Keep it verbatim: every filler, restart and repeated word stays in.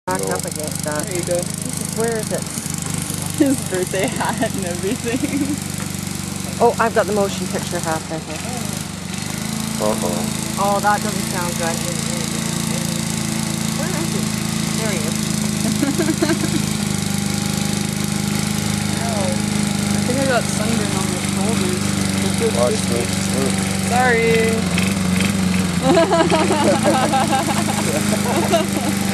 Back up against that. There you go. Where is it? His birthday hat and everything. Oh, I've got the motion picture hat right here. Uh-oh. Oh, that doesn't sound good. Where is he? There he is. Ow. I think I got sunburn on my shoulders. Watch this. Sorry.